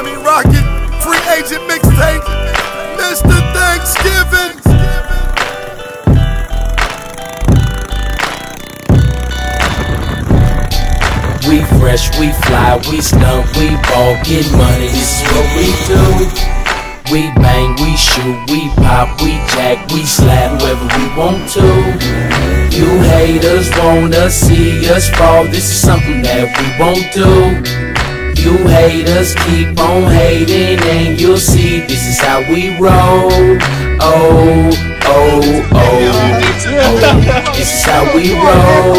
Tommy Rocket, free agent mixtape, Mr. Thanksgiving. We fresh, we fly, we stunt, we ball, get money, this is what we do. We bang, we shoot, we pop, we jack, we slap whoever we want to. You haters wanna see us fall, this is something that we won't do. You haters keep on hating and you'll see this is how we roll. Oh, oh, oh, oh, this is how we roll.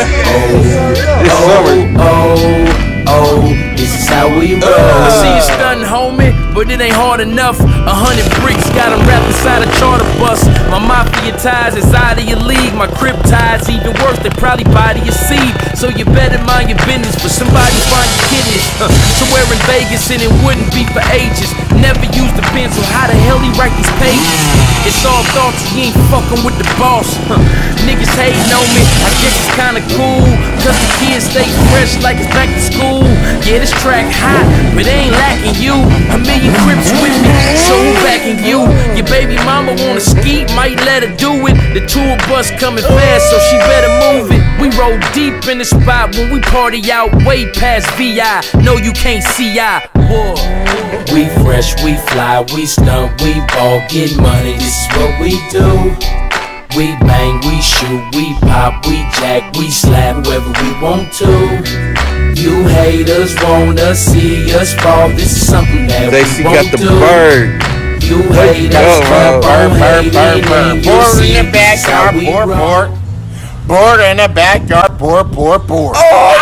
Oh, oh, oh, this is how we roll. I see you stunting, homie, but it ain't hard enough. 100 bricks got them wrapped inside a charter bus. My mafia ties is out of your league. My crib ties even worse, they probably body your seed. So you better mind your business, but somebody find your kidneys. Somewhere in Vegas and it wouldn't be for ages. Never used a pencil, how the hell he write these pages? It's all thoughts, he ain't fucking with the boss. Niggas hating on me, I guess it's kinda cool, cause the kids stay fresh like it's back to school. Yeah, this track hot, but it ain't lacking you. A million crips with me, so who backing you? Your baby mama wanna ski, might let her do it. The tour bus coming fast, so she better move it. We roll deep in the spot when we party out way past VI. No, you can't see I. Whoa. We fresh, we fly, we stunt, we ball, get money, this is what we do. We bang, we shoot, we pop, we jack, we slap whoever we want to. You haters wanna see us fall, this is something that we won't do. Bird. You haters keep on hating, Board in the backyard, board. Board in the backyard, board. Oh,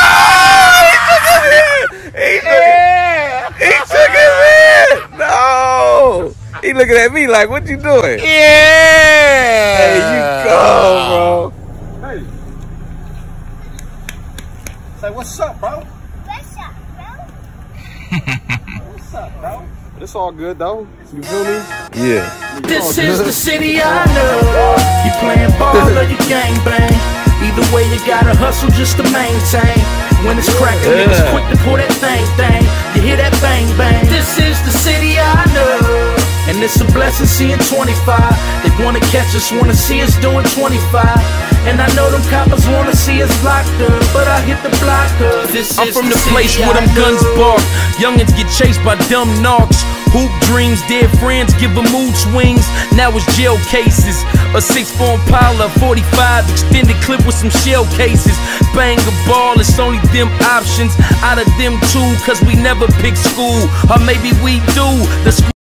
he took his head. No. He looking at me like, what you doing? Yeah. Hey, you go, bro. Hey. Say, what's up, bro? What's up, bro? What's up, bro? It's all good, though. You feel me? Yeah. This is the city I know. You playing ball or you gangbang. Either way, you gotta hustle just to maintain. When it's cracking, niggas quick to pull that thing. You hear that bang. This is the city I know. And it's a blessing seeing 25. They wanna catch us, wanna see us doing 25. And I know them coppers wanna see us locked up, but I hit the block up. I'm from the place where them guns bark. Youngins get chased by dumb knocks. Hoop dreams, dead friends give them mood swings. Now it's jail cases. A 6-4 Impala, 45 extended clip with some shell cases. Bang a ball, it's only them options out of them two, cause we never pick school. Or maybe we do. The school